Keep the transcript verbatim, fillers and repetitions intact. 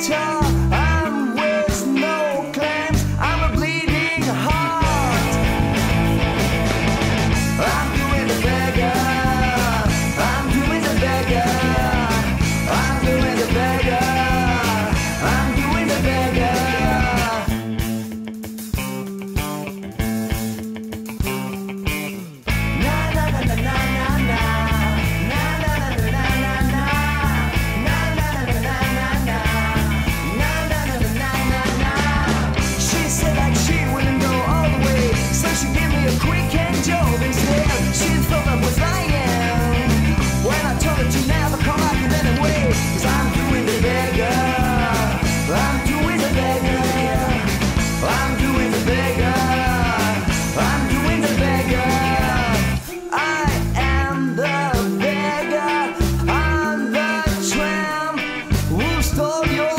guitar. I'm with no claims. I'm a bleeding heart. I'm doing the beggar. I'm doing the beggar. I'm doing the beggar. I'm doing the beggar. Na na na na na na na. Na na na na na na na. Na na na na na na na. Na na na na na na na. She said that she wouldn't go all the way, so she gave me a quick hand job instead. She thought I was lying when I told her to never come back in any way. 'Cause I'm doing the beggar. I'm doing the beggar. I'm doing the beggar. I'm doing the beggar. I am the beggar. I'm the tramp who stole your